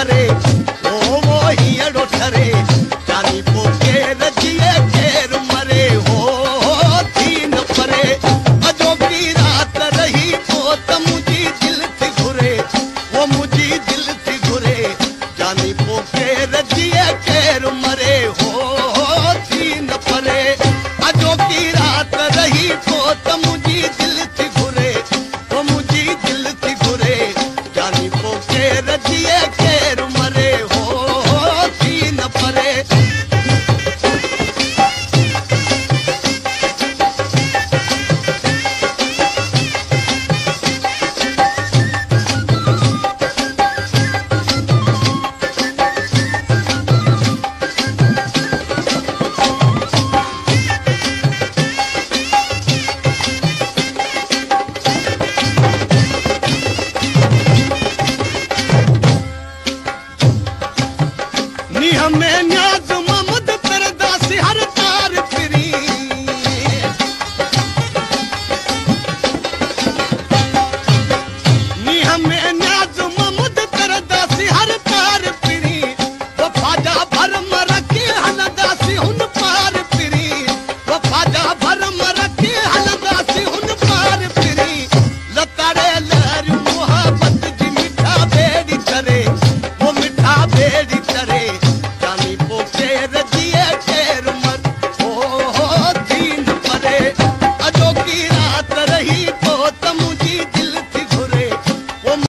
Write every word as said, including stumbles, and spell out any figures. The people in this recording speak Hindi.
ठरे ओ वो हीअड़ो ठरे जानी पोके रजिए केर मरे हो थी न परे अजोकी रात रही तो त मुझी दिल थी घुरे वो मुझी दिल थी घुरे जानी पोके रजिए केर मरे हो थी न परे अजोकी रात रही तो त मुझी दिल थी घुरे वो मुझी दिल थी घुरे जानी पोके रजिए केर मरे हो थी न परे नी हमें